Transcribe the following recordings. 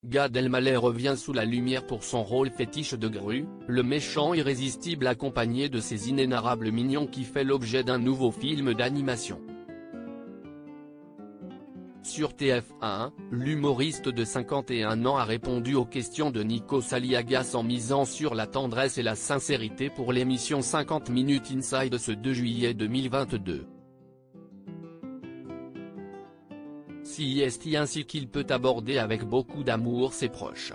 Gad Elmaleh revient sous la lumière pour son rôle fétiche de Gru, le méchant irrésistible accompagné de ses inénarrables mignons qui fait l'objet d'un nouveau film d'animation. Sur TF1, l'humoriste de 51 ans a répondu aux questions de Nikos Aliagas en misant sur la tendresse et la sincérité pour l'émission 50 Minutes Inside ce 2 juillet 2022. CIST ainsi qu'il peut aborder avec beaucoup d'amour ses proches.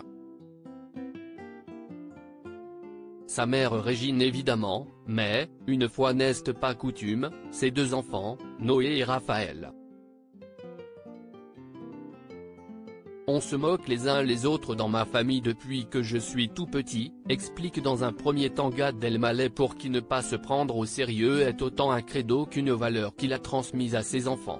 Sa mère Régine évidemment, mais, une fois n'est pas coutume, ses deux enfants, Noé et Raphaël. On se moque les uns les autres dans ma famille depuis que je suis tout petit, explique dans un premier temps Gad Elmaleh pour qui ne pas se prendre au sérieux est autant un credo qu'une valeur qu'il a transmise à ses enfants.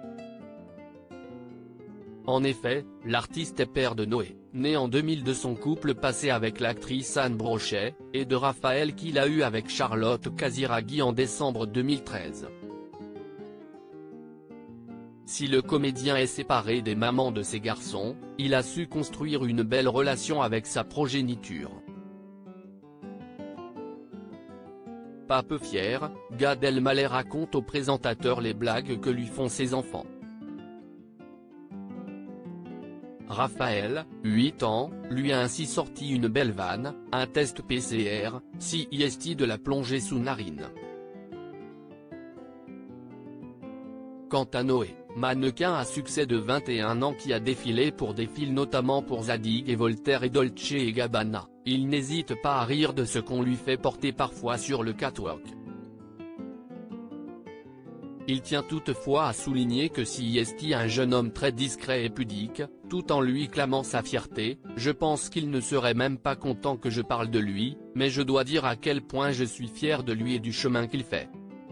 En effet, l'artiste est père de Noé, né en 2000 de son couple passé avec l'actrice Anne Brochet, et de Raphaël qu'il a eu avec Charlotte Casiraghi en décembre 2013. Si le comédien est séparé des mamans de ses garçons, il a su construire une belle relation avec sa progéniture. Pas peu fier, Gad Elmaleh raconte au présentateur les blagues que lui font ses enfants. Raphaël, 8 ans, lui a ainsi sorti une belle vanne, un test PCR, CIST de la plongée sous-narine. Quant à Noé, mannequin à succès de 21 ans qui a défilé pour des films notamment pour Zadig et Voltaire et Dolce & Gabbana, il n'hésite pas à rire de ce qu'on lui fait porter parfois sur le catwalk. Il tient toutefois à souligner que CIST est un jeune homme très discret et pudique, tout en lui clamant sa fierté. Je pense qu'il ne serait même pas content que je parle de lui, mais je dois dire à quel point je suis fier de lui et du chemin qu'il fait.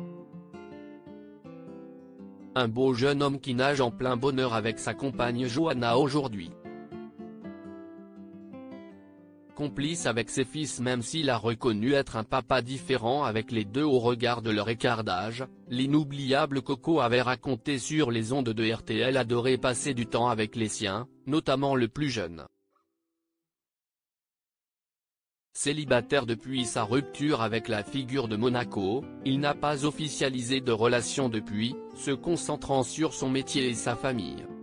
Un beau jeune homme qui nage en plein bonheur avec sa compagne Johanna aujourd'hui. Complice avec ses fils même s'il a reconnu être un papa différent avec les deux au regard de leur écart d'âge, l'inoubliable Coco avait raconté sur les ondes de RTL adorer passer du temps avec les siens, notamment le plus jeune. Célibataire depuis sa rupture avec la figure de Monaco, il n'a pas officialisé de relation depuis, se concentrant sur son métier et sa famille.